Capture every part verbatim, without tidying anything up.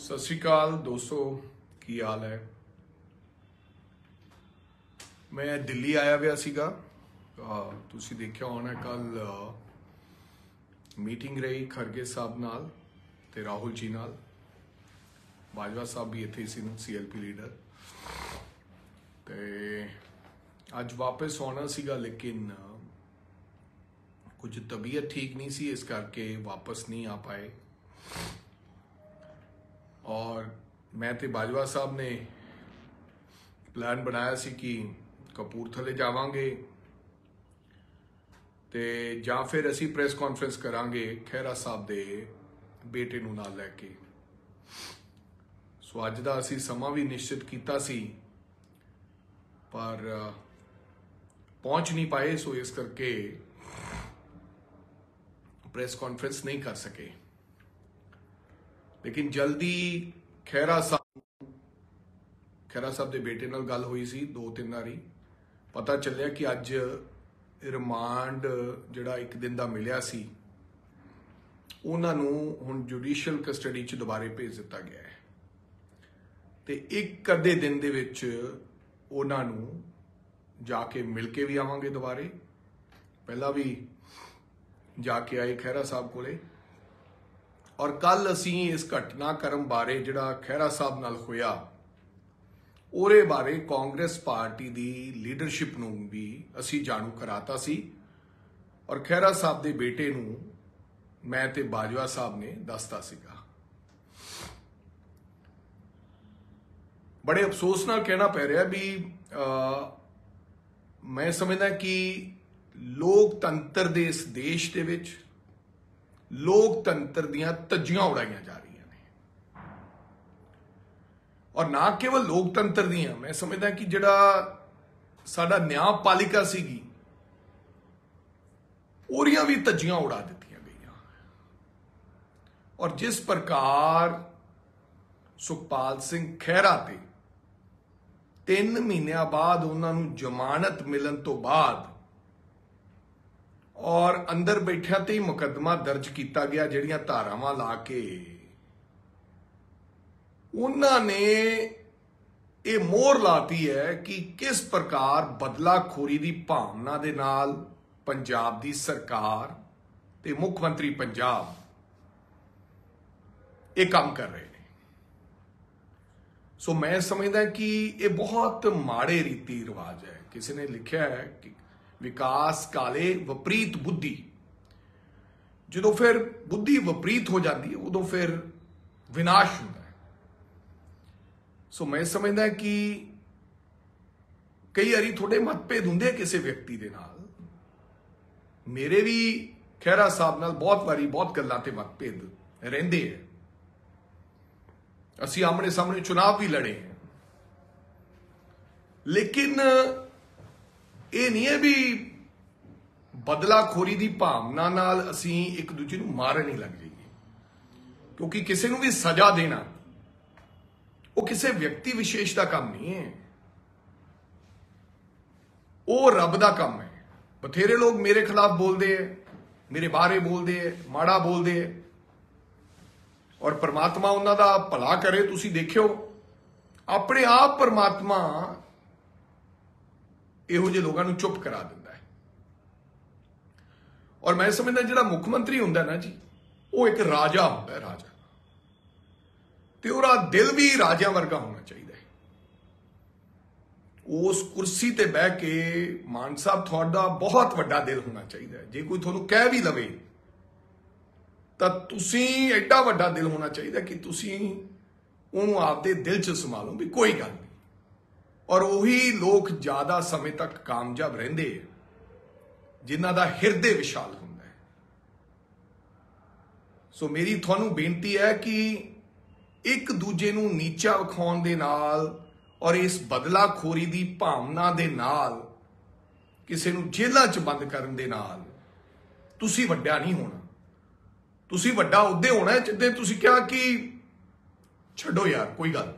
सत श्री अकाल दोस्तों, की हाल है। मैं दिल्ली आया हुआ सीगा, तुसी देखिया होना कल मीटिंग रही खरगे साहब नाल ते राहुल जी नाल। बाजवा साहब भी इत्थे सी सी एल पी लीडर ते अज वापस आना सीगा, लेकिन कुछ तबीयत ठीक नहीं सी, इस करके वापस नहीं आ पाए। और मैं ते बाजवा साहब ने प्लान बनाया सी कि कपूरथले जावांगे ते जां फिर असी प्रेस कॉन्फ्रेंस करांगे खैरा साहब दे बेटे नूं नाल लैके। सो अज दा असी समा भी निश्चित कीता सी, पर पहुंच नहीं पाए, सो इस करके प्रेस कॉन्फ्रेंस नहीं कर सके। लेकिन जल्दी खैरा साहब खैरा साहब के बेटे नाल गल हुई सी दो तीन बारी। पता चलिया कि अज रिमांड जिहड़ा एक दिन का मिलिया सी उन्हां नूं हुण जुडिशियल कस्टडी च दोबारे भेज दिता गया है ते एक अद्धे दिन दे विच उन्हां नूं जाके मिल के भी आवांगे दोबारे। पहला भी जाके आए खैरा साहब कोले, और कल असी इस घटनाक्रम बारे जिहड़ा खैरा साहब नाल होया ਉਹਦੇ बारे कांग्रेस पार्टी की लीडरशिप नूं भी असी जाणू कराता सी, और खैरा साहब के बेटे नूं मैं ते बाजवा साहब ने दसता सीगा। बड़े अफसोस नाल कहना पै रहा भी आ, मैं समझदा कि लोकतंत्र दे इस देश दे विच लोकतंत्र दियां तज्जियां उड़ाइयां जा रही ने, और ना केवल लोकतंत्र दियां, मैं समझदा कि जिहड़ा साडा न्यायपालिका सीगी ओरियां भी तज्जियां उड़ा दित्तियां गईयां। और जिस प्रकार सुखपाल सिंह खैरा ते तीन महीनों बाद उन्हां नूं जमानत मिलन तो बाद और अंदर बैठिया ते ही मुकदमा दर्ज किया गया, जिहड़ियां धारावां ला के उन्होंने ये मोहर लाती है कि किस प्रकार बदलाखोरी की भावना दे नाल पंजाब की सरकार ते मुख्यमंत्री पंजाब ये काम कर रहे हैं। सो मैं समझदा कि ये बहुत माड़े रीति रिवाज है। किसी ने लिखा है कि विकास काले विपरीत बुद्धि, जो फिर बुद्धि विपरीत हो जाती है उदों फिर विनाश होता है। सो मैं समझदा कि कई बारी थोड़े मतभेद होंगे किसी व्यक्ति के नाल। मेरे भी खैरा साहब नाल बहुत बारी बहुत गल्लां ते मतभेद रहिंदे हैं। असीं आमने सामने चुनाव भी लड़े हैं, लेकिन ये नहीं है भी बदलाखोरी की भावना नाल असी एक दूजे नूं मारन नहीं लग जाइए, क्योंकि किसी नूं भी सजा देना वो किसी व्यक्ति विशेष का काम नहीं है, वो रब का काम है। बथेरे लोग मेरे खिलाफ बोलते हैं, मेरे बारे बोलते हैं, माड़ा बोलते हैं, और परमात्मा उन्हां दा भला करे। तुसी देखियो अपने आप परमात्मा इहो जे लोगों नूं चुप करा दिंदा है। और मैं समझदा जिहड़ा मुख्यमंत्री हुंदा ना जी, वो एक राजा हुंदा है, राजा, ते उहदा दिल भी राजा वर्गा होना चाहिए। उस कुर्सी ते बह के मान साहब तुहाडा बहुत वड्डा दिल होना चाहिए। जे कोई तुहानूं कह भी लवे तां तुसीं एडा वड्डा दिल होना चाहिए कि तुसीं उहनूं आपदे दिल च संभालो भी कोई गल नहीं। और वही लोग ज्यादा समय तक कामयाब रहिंदे जिन्हां दा हिरदे विशाल हुंदा है। सो मेरी तुहानूं बेनती है कि एक दूजे नूं नीचा विखाउण दे नाल और इस बदलाखोरी की भावना दे नाल किसी नूं जेलां च बंद करन दे नाल तुसीं वड्डा नहीं होना। तुसीं वड्डा उहदे होना है जिद्दे तुसीं कहा कि छड्डो यार कोई गल।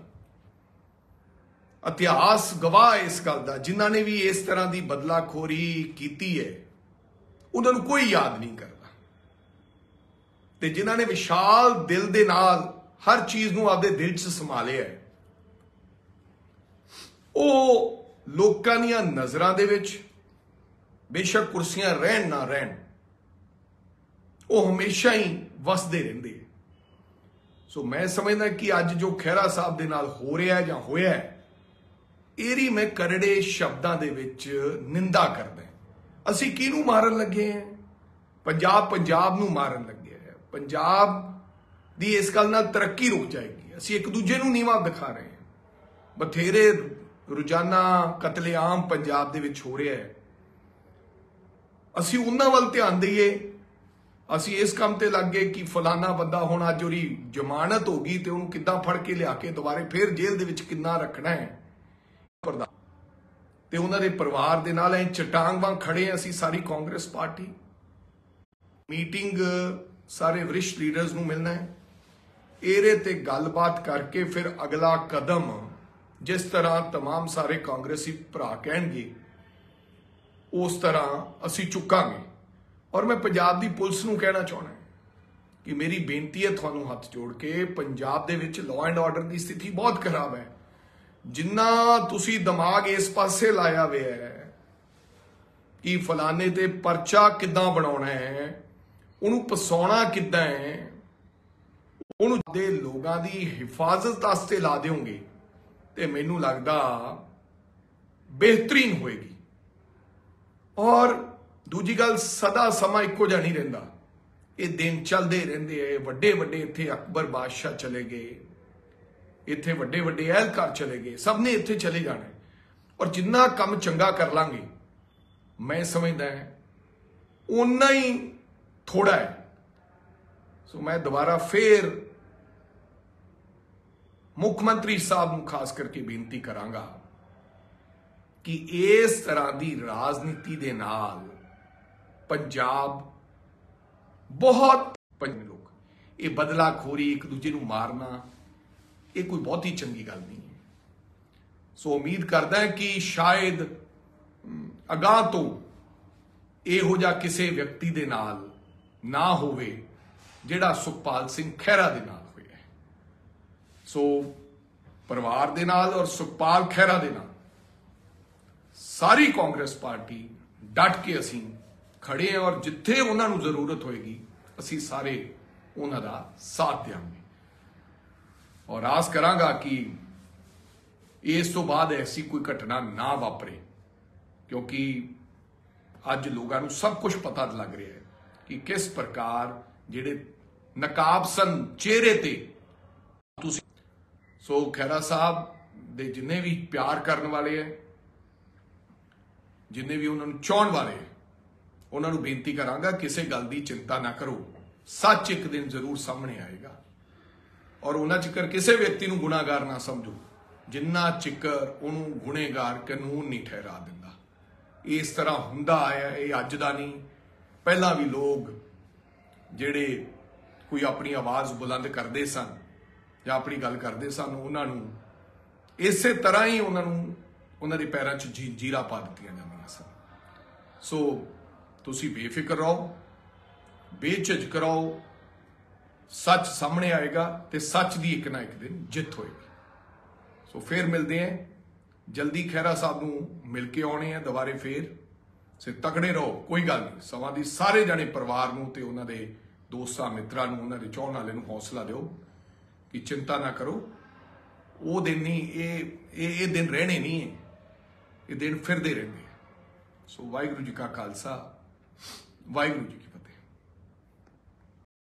इतिहास गवाह है इस गल का, जिन्हां ने भी इस तरह की बदलाखोरी की है उन्हां नूं कोई याद नहीं करता, ते जिन्हां ने विशाल दिल दे नाल हर चीज नूं आपदे दिल च समा लिया है। ਉਹ ਲੋਕਾਂ ਦੀਆਂ ਨਜ਼ਰਾਂ ਦੇ ਵਿੱਚ ਬੇਸ਼ੱਕ ਕੁਰਸੀਆਂ ਰਹਿਣ ਨਾ ਰਹਿਣ, ਉਹ ਹਮੇਸ਼ਾ ਹੀ ਵਸਦੇ ਰਹਿੰਦੇ। ਸੋ ਮੈਂ ਸਮਝਦਾ ਕਿ ਅੱਜ ਜੋ ਖਹਿਰਾ ਸਾਹਿਬ ਦੇ ਨਾਲ ਹੋ ਰਿਹਾ ਜਾਂ ਹੋਇਆ, ਇਹਦੀ ਮੈਂ ਕਰੜੇ ਸ਼ਬਦਾਂ ਦੇ ਵਿੱਚ ਨਿੰਦਾ ਕਰਦਾ। ਅਸੀਂ ਕਿਹਨੂੰ ਮਾਰਨ ਲੱਗੇ ਹਾਂ? ਪੰਜਾਬ ਪੰਜਾਬ ਨੂੰ ਮਾਰਨ ਲੱਗੇ ਹੈ। ਪੰਜਾਬ ਦੀ ਇਸ ਗੱਲ ਨਾਲ ਤਰੱਕੀ ਰੁਕ ਜਾਏਗੀ। ਅਸੀਂ ਇੱਕ ਦੂਜੇ ਨੂੰ ਨੀਵਾਂ ਦਿਖਾ ਰਹੇ ਹਾਂ। ਬਥੇਰੇ ਰੋਜ਼ਾਨਾ ਕਤਲੇਆਮ ਪੰਜਾਬ ਦੇ ਵਿੱਚ ਹੋ ਰਿਹਾ ਹੈ। ਅਸੀਂ ਉਹਨਾਂ ਵੱਲ ਧਿਆਨ ਦਈਏ। ਅਸੀਂ ਇਸ ਕੰਮ ਤੇ ਲੱਗ ਗਏ ਕਿ ਫਲਾਨਾ ਬੰਦਾ ਹੁਣ ਅੱਜ ਉਹਦੀ ਜ਼ਮਾਨਤ ਹੋ ਗਈ ਤੇ ਉਹਨੂੰ ਕਿੱਦਾਂ ਫੜ ਕੇ ਲਿਆ ਕੇ ਦੁਬਾਰੇ ਫੇਰ ਜੇਲ੍ਹ ਦੇ ਵਿੱਚ ਕਿੰਨਾ ਰੱਖਣਾ ਹੈ। ਤੇ ਉਹਨਾਂ ਦੇ ਪਰਿਵਾਰ ਦੇ ਨਾਲ ਐ ਚਟਾਂਗ ਵਾਂਗ ਖੜੇ ਹਾਂ ਅਸੀਂ ਸਾਰੀ ਕਾਂਗਰਸ ਪਾਰਟੀ। ਮੀਟਿੰਗ ਸਾਰੇ ਵਰਿਸ਼ਟ ਲੀਡਰਸ ਨੂੰ ਮਿਲਣਾ ਹੈ, ਇਹਦੇ ਤੇ ਗੱਲਬਾਤ ਕਰਕੇ ਫਿਰ ਅਗਲਾ ਕਦਮ ਜਿਸ ਤਰ੍ਹਾਂ तमाम ਸਾਰੇ ਕਾਂਗਰਸੀ ਭਰਾ ਕਹਿਣਗੇ ਉਸ ਤਰ੍ਹਾਂ ਅਸੀਂ ਚੁੱਕਾਂਗੇ। ਔਰ ਮੈਂ ਪੰਜਾਬ ਦੀ ਪੁਲਿਸ ਨੂੰ ਕਹਿਣਾ ਚਾਹੁੰਦਾ ਕਿ ਮੇਰੀ ਬੇਨਤੀ ਹੈ ਤੁਹਾਨੂੰ ਹੱਥ ਜੋੜ ਕੇ, ਪੰਜਾਬ ਦੇ ਵਿੱਚ ਲਾਅ ਐਂਡ ਆਰਡਰ ਦੀ ਸਥਿਤੀ ਬਹੁਤ ਖਰਾਬ ਹੈ। ਜਿੰਨਾ ਤੁਸੀਂ ਦਿਮਾਗ ਇਸ ਪਾਸੇ ਲਾਇਆ ਹੋਇਆ ਹੈ ਕਿ ਫਲਾਣੇ ਤੇ ਪਰਚਾ ਕਿੱਦਾਂ ਬਣਾਉਣਾ ਹੈ, ਉਹਨੂੰ ਪਸਾਉਣਾ ਕਿੱਦਾਂ ਹੈ, ਉਹਨੂੰ ਦੇ ਲੋਕਾਂ ਦੀ ਹਿਫਾਜ਼ਤ ਵਾਸਤੇ ਲਾ ਦਿਓਗੇ ਤੇ ਮੈਨੂੰ ਲੱਗਦਾ ਬਿਹਤਰੀਨ ਹੋਏਗੀ। ਔਰ ਦੂਜੀ ਗੱਲ, ਸਦਾ ਸਮਾਂ ਇੱਕੋ ਜਿਹਾ ਨਹੀਂ ਰਹਿੰਦਾ। ਇਹ ਦਿਨ ਚੱਲਦੇ ਰਹਿੰਦੇ ਆ। ਵੱਡੇ ਵੱਡੇ ਇੱਥੇ ਅਕਬਰ ਬਾਦਸ਼ਾਹ ਚਲੇ ਗਏ, ਇੱਥੇ ਵੱਡੇ ਵੱਡੇ ਅਹਿਲਕਾਰ ਚਲੇ ਗਏ, ਸਭ ਨੇ ਇੱਥੇ ਚਲੇ ਜਾਣਾ। ਔਰ ਜਿੰਨਾ ਕੰਮ ਚੰਗਾ ਕਰ ਲਾਂਗੇ ਮੈਂ ਸਮਝਦਾ ਉਨਾ ਹੀ ਥੋੜਾ ਹੈ। ਸੋ ਮੈਂ ਦੁਬਾਰਾ ਫੇਰ ਮੁੱਖ ਮੰਤਰੀ ਸਾਹਿਬ ਨੂੰ ਖਾਸ ਕਰਕੇ ਬੇਨਤੀ ਕਰਾਂਗਾ ਕਿ ਇਸ ਤਰ੍ਹਾਂ ਦੀ ਰਾਜਨੀਤੀ ਦੇ ਨਾਲ ਪੰਜਾਬ ਬਹੁਤ ਲੋਕ ਇਹ ਬਦਲਾਖੋਰੀ, ਇੱਕ ਦੂਜੇ ਨੂੰ ਮਾਰਨਾ, ਇਹ ਕੋਈ ਬਹੁਤੀ ਚੰਗੀ ਗੱਲ ਨਹੀਂ ਹੈ। ਸੋ ਉਮੀਦ ਕਰਦਾ ਹਾਂ ਕਿ ਸ਼ਾਇਦ ਅਗਾਂਹ ਤੋਂ ਇਹੋ ਜਿਹਾ ਕਿਸੇ ਵਿਅਕਤੀ ਦੇ ਨਾਲ ਨਾ ਹੋਵੇ ਜਿਹੜਾ ਸੁਖਪਾਲ ਸਿੰਘ ਖਹਿਰਾ ਦੇ ਨਾਲ ਹੋਇਆ। ਸੋ ਪਰਿਵਾਰ ਦੇ ਨਾਲ ਔਰ ਸੁਖਪਾਲ ਖਹਿਰਾ ਦੇ ਨਾਲ ਸਾਰੀ ਕਾਂਗਰਸ ਪਾਰਟੀ ਡਟ ਕੇ ਅਸੀਂ ਖੜੇ ਹਾਂ ਔਰ ਜਿੱਥੇ ਉਹਨਾਂ ਨੂੰ ਜ਼ਰੂਰਤ ਹੋਏਗੀ ਅਸੀਂ ਸਾਰੇ ਉਹਨਾਂ ਦਾ ਸਾਥ ਦੇਵਾਂਗੇ। ਔਰ ਆਸ ਕਰਾਂਗਾ ਕਿ ਇਸ ਤੋਂ ਬਾਅਦ ਐਸੀ ਕੋਈ ਘਟਨਾ ਨਾ ਵਾਪਰੇ, ਕਿਉਂਕਿ ਅੱਜ ਲੋਕਾਂ ਨੂੰ ਸਭ ਕੁਝ ਪਤਾ ਲੱਗ ਰਿਹਾ ਹੈ ਕਿ ਕਿਸ ਪ੍ਰਕਾਰ ਜਿਹੜੇ ਨਕਾਬਸਨ ਚਿਹਰੇ ਤੇ ਤੁਸੀਂ। ਸੋ ਖਹਿਰਾ ਸਾਹਿਬ ਦੇ ਜਿੰਨੇ ਵੀ ਪਿਆਰ ਕਰਨ ਵਾਲੇ ਹੈ, ਜਿੰਨੇ ਵੀ ਉਹਨਾਂ ਨੂੰ ਚਾਹਣ ਵਾਲੇ ਹੈ, ਉਹਨਾਂ ਨੂੰ ਬੇਨਤੀ ਕਰਾਂਗਾ ਕਿਸੇ ਗੱਲ ਦੀ ਚਿੰਤਾ ਨਾ ਕਰੋ। ਸੱਚ ਇੱਕ ਦਿਨ ਜ਼ਰੂਰ ਸਾਹਮਣੇ ਆਏਗਾ। ਔਰ ਉਹਨਾਂ ਚਿਕਰ ਕਿਸੇ ਵਿਅਕਤੀ ਨੂੰ ਗੁਨਾਹਗਾਰ ਨਾ ਸਮਝੋ ਜਿੰਨਾ ਚਿਕਰ ਉਹਨੂੰ ਗੁਨੇਗਾਰ ਕਾਨੂੰਨ ਨਹੀਂ ਠਹਿਰਾ ਦਿੰਦਾ। ਇਸ ਤਰ੍ਹਾਂ ਹੁੰਦਾ ਆਇਆ, ਇਹ ਅੱਜ ਦਾ ਨਹੀਂ। ਪਹਿਲਾਂ ਵੀ ਲੋਕ ਜਿਹੜੇ ਕੋਈ ਆਪਣੀ ਆਵਾਜ਼ ਬੁਲੰਦ ਕਰਦੇ ਸਨ ਜਾਂ ਆਪਣੀ ਗੱਲ ਕਰਦੇ ਸਨ, ਉਹਨਾਂ ਨੂੰ ਇਸੇ ਤਰ੍ਹਾਂ ਹੀ ਉਹਨਾਂ ਨੂੰ ਉਹਨਾਂ ਦੇ ਪੈਰਾਂ 'ਚ ਜੀਰਾ ਪਾ ਦਿੱਤੀਆਂ ਜਾਂਦੀਆਂ ਸਨ। ਸੋ ਤੁਸੀਂ ਬੇਫਿਕਰ ਰਹੋ, ਬੇਝਿਜਕ ਰਹੋ। ਸੱਚ ਸਾਹਮਣੇ ਆਏਗਾ ਤੇ ਸੱਚ ਦੀ ਇੱਕ ਨਾ ਇੱਕ ਦਿਨ ਜਿੱਤ ਹੋਏਗੀ। ਸੋ ਫੇਰ ਮਿਲਦੇ ਹਾਂ ਜਲਦੀ। ਖਹਿਰਾ ਸਾਹਿਬ ਨੂੰ ਮਿਲ ਕੇ ਆਉਣੇ ਆ ਦੁਬਾਰੇ ਫੇਰ। ਸੇ ਤਕੜੇ ਰਹੋ, ਕੋਈ ਗੱਲ ਨਹੀਂ। ਸਮਾਂ ਦੀ ਸਾਰੇ ਜਾਣੇ ਪਰਿਵਾਰ ਨੂੰ ਤੇ ਉਹਨਾਂ ਦੇ ਦੋਸਤਾਂ ਮਿੱਤਰਾਂ ਨੂੰ, ਉਹਨਾਂ ਦੇ ਚਾਹਣ ਵਾਲੇ ਨੂੰ ਹੌਸਲਾ ਦਿਓ ਕਿ ਚਿੰਤਾ ਨਾ ਕਰੋ। ਉਹ ਦਿਨ ਨਹੀਂ, ਇਹ ਇਹ ਇਹ ਦਿਨ ਰਹਿਣੇ ਨਹੀਂ ਹੈ, ਇਹ ਦਿਨ ਫਿਰਦੇ ਰਹਿੰਦੇ। ਸੋ ਵਾਹਿਗੁਰੂ ਜੀ ਕਾ ਖਾਲਸਾ, ਵਾਹਿਗੁਰੂ ਜੀ ਕੀ